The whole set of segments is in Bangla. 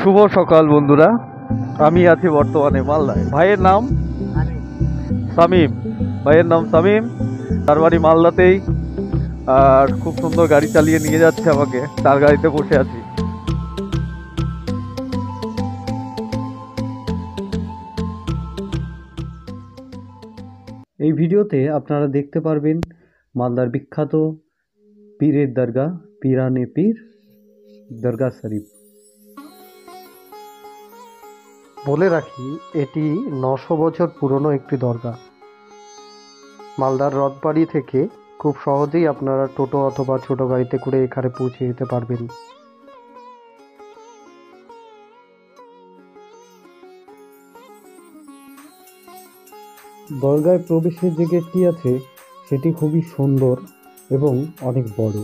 শুভ সকাল বন্ধুরা, আমি আছি বর্তমানে মালদায়। ভাইয়ের নাম শামীম, ভাইয়ের নাম শামীম, তার বাড়ি মালদাতেই। আর খুব সুন্দর গাড়ি চালিয়ে নিয়ে যাচ্ছে আমাকে, তার গাড়িতে বসে আছি। এই ভিডিওতে আপনারা দেখতে পারবেন মালদার বিখ্যাত পীরের দরগা, পীরানে পীর দরগা শরীফ। বলে রাখি, এটি 900 বছর পুরনো একটি দরগা। মালদার রথবাড়ি থেকে খুব সহজেই আপনারা টোটো অথবা ছোট গাড়িতে করে এখানে পৌঁছে যেতে পারবেন। দরগায় প্রবেশের যে গেটটি আছে সেটি খুবই সুন্দর এবং অনেক বড়।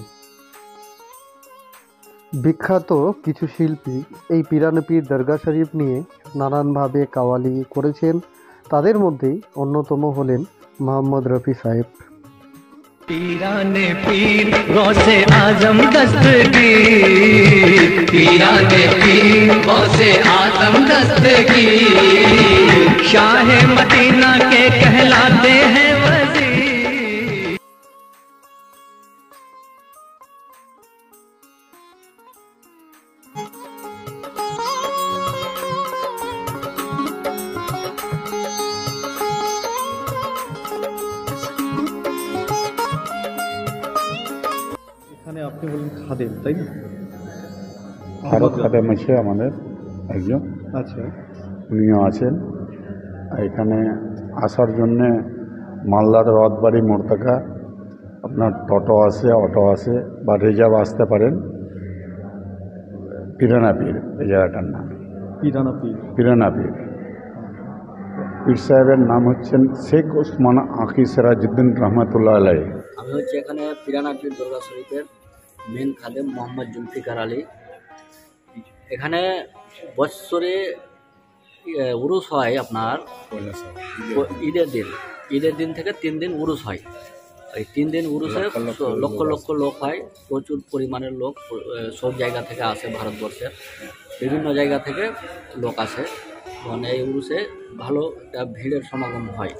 বিখ্যাত কিছু শিল্পী এই পীরানে পীর দরগা শরীফ নিয়ে নানানভাবে কাওয়ালি করেছেন। তাদের মধ্যেই অন্যতম হলেন মোহাম্মদ রফি সাহেব। पीराने पीर गौसे आजम दस्तगीर, पीराने पीर गौसे आजम दस्तगीर, शाह मदीना के कहलाते हैं वजीर। এখানে আপনি বলেন খাদেম, তাই না? আরও খাদেম আছে আমাদের একজন, আচ্ছা, উনিও আছেন। এখানে আসার জন্যে মালদার রথবাড়ি মোড় থেকে আপনার টোটো আছে, অটো আছে, বা রিজার্ভ আসতে পারেন। পীরানা পীর এই জায়গাটার নাম, পীরানা পীর। পীরানা পীর। পীর সাহেবের নাম হচ্ছেন শেখ ওসমান আঁকি সিরাজউদ্দিন রহমতুল্লাহ আলাই। আমি হচ্ছে এখানে পীরানা পীর দরগা শরীফের মেন খাদেম মোহাম্মদ জুলফিকার আলী। এখানে বৎসরে উরুস হয় আপনার ঈদের দিন থেকে 3 দিন উরুস হয়। এই 3 দিন উরুসে লক্ষ লক্ষ লোক হয়, প্রচুর পরিমাণের লোক সব জায়গা থেকে আসে, ভারতবর্ষের বিভিন্ন জায়গা থেকে লোক আসে। মানে এই উরুসে ভালো একটা ভিড়ের সমাগম হয়।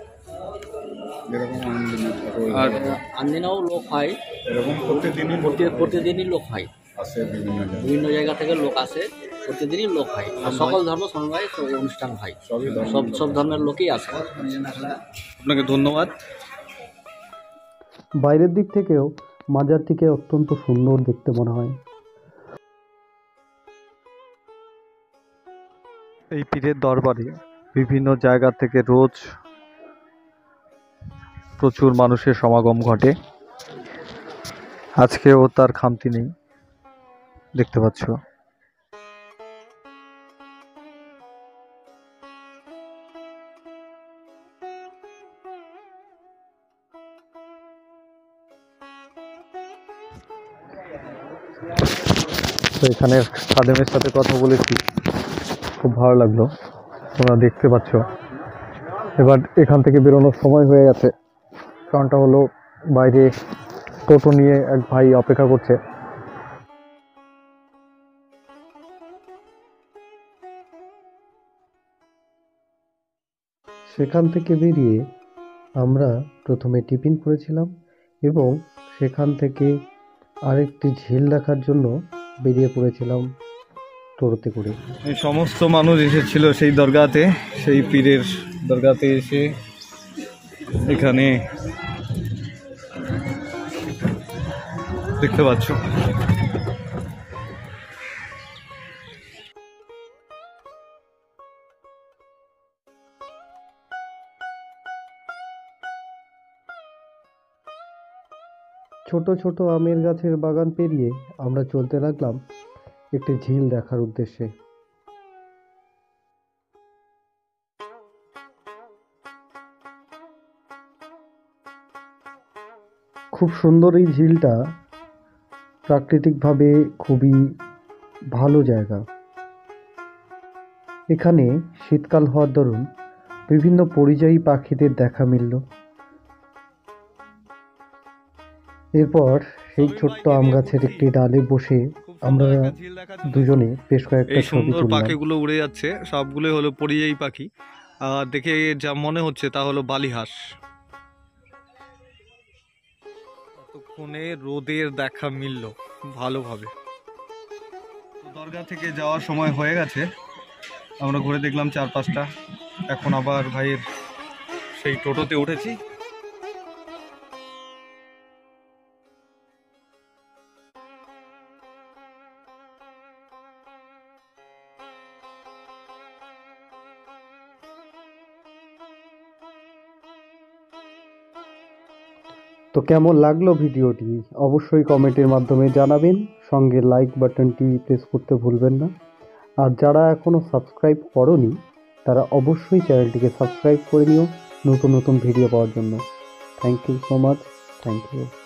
আর আনদিনাও লোক হয়, এরকম প্রতিদিনই লোক হয়, বিভিন্ন জায়গা থেকে লোক আসে, প্রতিদিনই লোক হয়। আর সকল ধর্ম সমবায় অনুষ্ঠান হয়, সব ধর্মের লোকই আসে। আপনাকে ধন্যবাদ। বাইরের দিক থেকেও মাজারটিকে অত্যন্ত সুন্দর দেখতে মনে হয়। এই পীরের দরবারে বিভিন্ন জায়গা থেকে রোজ প্রচুর মানুষের সমাগম ঘটে। আজকেও তার খামতি নেই, দেখতে পাচ্ছ। তো এখানে খাদেমের সাথে কথা বলেছি, খুব ভালো লাগলো। তোমরা দেখতে পাচ্ছ। এবার এখান থেকে বেরোনোর সময় হয়ে গেছে। কারণটা হলো বাইরে টোটো নিয়ে এক ভাই অপেক্ষা করছে। সেখান থেকে বেরিয়ে আমরা প্রথমে টিফিন করেছিলাম এবং সেখান থেকে আরেকটি ঝিল দেখার জন্য বেরিয়ে পড়েছিলাম টোটোতে করে। এই সমস্ত মানুষ এসেছিল সেই দরগাতে, সেই পীরের দরগাতে এসে এখানে দেখতে পাচ্ছ। ছোট ছোট আমের গাছের বাগান পেরিয়ে আমরা চলতে লাগলাম একটি ঝিল দেখার উদ্দেশ্যে। খুব সুন্দর এই ঝিলটা, প্রাকৃতিকভাবে খুবই ভালো জায়গা। এখানে শীতকাল হওয়ার দরুন বিভিন্ন পরিযায়ী পাখিদের দেখা মিলল। এরপর সেই ছোট্ট আম গাছের একটি ডালে বসে আমরা দুজনে বেশ কয়েকটা এই ছবি সুন্দর তুললাম। পাখিগুলো উড়ে যাচ্ছে, সবগুলোই হলো পরিযায়ী পাখি। আর দেখে যা মনে হচ্ছে তা হলো বালিহাঁস। এতক্ষণে রোদের দেখা মিলল ভালোভাবে। তো দরগা থেকে যাওয়ার সময় হয়ে গেছে, আমরা ঘুরে দেখলাম চারপাশটা। এখন আবার ভাইয়ের সেই টোটোতে উঠেছি। তো কেমন লাগলো ভিডিওটি অবশ্যই কমেন্টের মাধ্যমে জানাবেন, সঙ্গে লাইক বাটনটি প্রেস করতে ভুলবেন না। আর যারা এখনও সাবস্ক্রাইব করোনি তারা অবশ্যই চ্যানেলটিকে সাবস্ক্রাইব করে নিও নতুন নতুন ভিডিও পাওয়ার জন্য। Thank you so much, thank you.